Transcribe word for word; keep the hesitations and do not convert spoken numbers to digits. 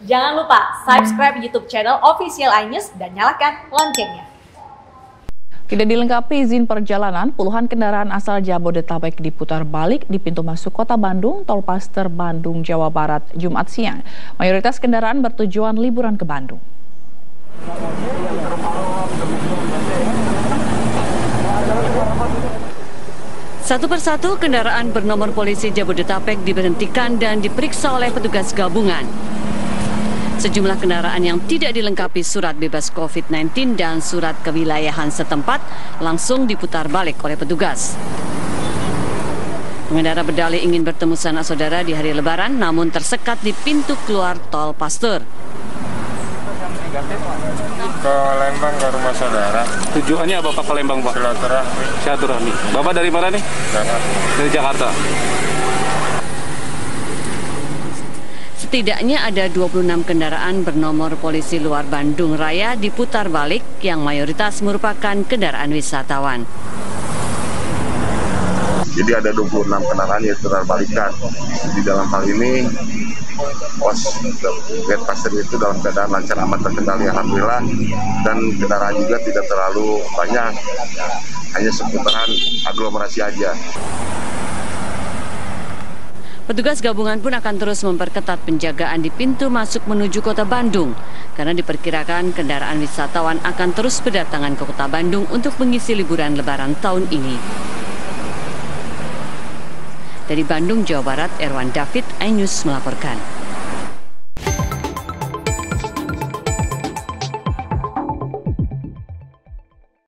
Jangan lupa subscribe YouTube channel Official iNews dan nyalakan loncengnya. Tidak dilengkapi izin perjalanan, puluhan kendaraan asal Jabodetabek diputar balik di pintu masuk Kota Bandung, Tolpaster, Bandung, Jawa Barat, Jumat siang. Mayoritas kendaraan bertujuan liburan ke Bandung. Satu persatu kendaraan bernomor polisi Jabodetabek diberhentikan dan diperiksa oleh petugas gabungan. Sejumlah kendaraan yang tidak dilengkapi surat bebas COVID sembilan belas dan surat kewilayahan setempat langsung diputar balik oleh petugas. Pengendara berdalih ingin bertemu sanak saudara di hari Lebaran namun tersekat di pintu keluar tol Pasteur. Ke Lembang, ke rumah saudara. Tujuannya apa Pak ke Lembang, Pak? Silaturahmi. Silaturahmi. Bapak dari mana nih? Jakarta. Dari Jakarta. Setidaknya ada dua puluh enam kendaraan bernomor polisi luar Bandung Raya diputar balik yang mayoritas merupakan kendaraan wisatawan. Jadi ada dua puluh enam kendaraan yang terbalikkan. Di dalam hal ini pos gate pasir itu dalam keadaan lancar, aman, terkendali alhamdulillah, dan kendaraan juga tidak terlalu banyak, hanya seputaran aglomerasi aja. Petugas gabungan pun akan terus memperketat penjagaan di pintu masuk menuju Kota Bandung karena diperkirakan kendaraan wisatawan akan terus berdatangan ke Kota Bandung untuk mengisi liburan Lebaran tahun ini. Dari Bandung, Jawa Barat, Erwan David, iNews melaporkan.